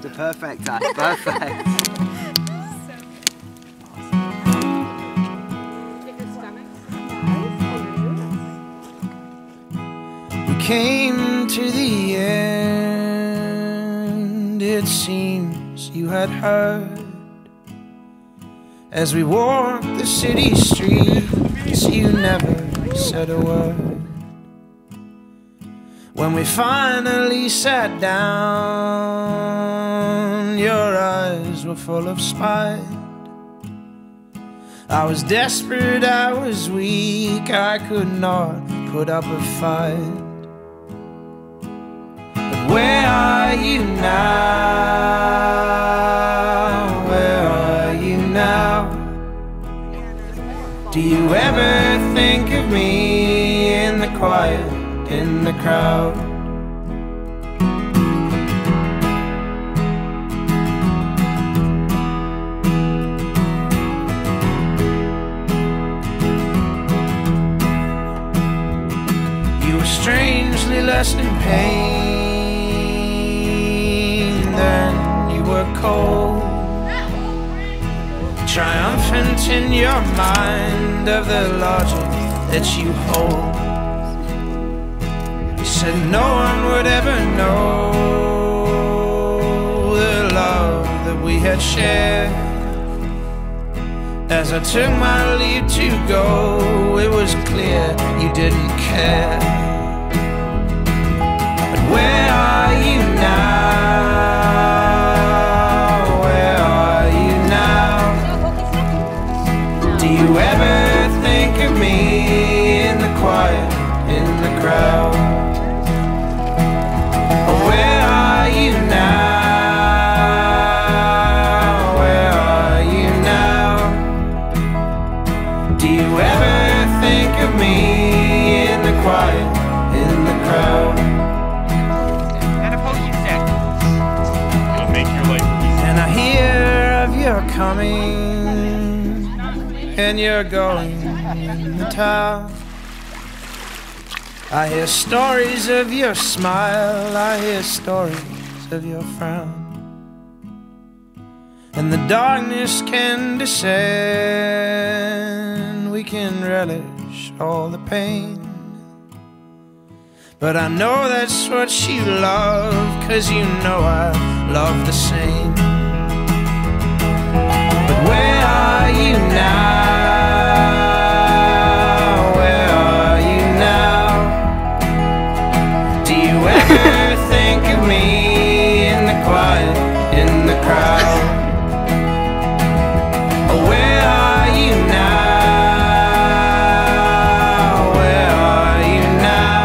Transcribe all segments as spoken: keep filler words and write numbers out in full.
the perfect time. Perfect. We came to the end. It seems you had heard. As we walked the city streets, you never said a word. When we finally sat down, your eyes were full of spite. I was desperate, I was weak, I could not put up a fight. But where are you now? Where are you now? Do you ever think of me in the quiet, in the crowd? You were strangely less in pain than you were cold, triumphant in your mind of the logic that you hold. You said no one would ever know the love that we had shared. As I took my leave to go, it was clear you didn't care. But where are you now? Where are you now? Do you ever think of me in the quiet, in the crowd? Where are you now? Where are you now? Do you ever think of me in the quiet, in the crowd? And a potion deck. It'll make your life easy. And I hear of your coming, and you're going in the town. I hear stories of your smile, I hear stories of your frown. And the darkness can descend, we can relish all the pain. But I know that's what you love, 'cause you know I love the same. But where are you now? Where are you now? Do you ever think of me in the quiet, in the crowd? Oh, where are you now? Where are you now?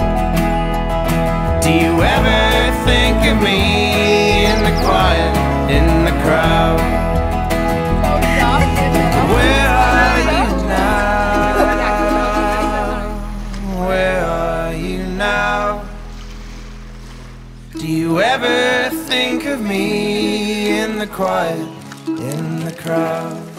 Do you ever think of me in the quiet, in the crowd? Where are you now? Where are you now? Do you ever think of me in the quiet, in the crowd?